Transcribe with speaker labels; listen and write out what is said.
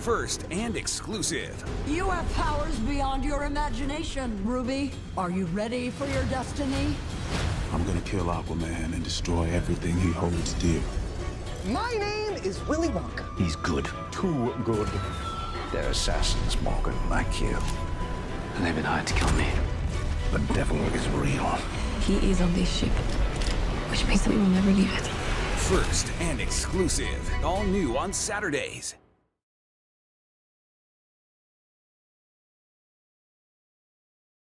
Speaker 1: First and exclusive.
Speaker 2: You have powers beyond your imagination, Ruby. Are you ready for your destiny?
Speaker 3: I'm gonna kill Aquaman and destroy everything he holds dear.
Speaker 4: My name is Willy Wonka.
Speaker 5: He's good. Too good. They're assassins, Morgan, like you. And they've been hired to kill me. The devil is real.
Speaker 6: He is on this ship, which means that we will never leave it.
Speaker 1: First and exclusive. All new on Saturdays.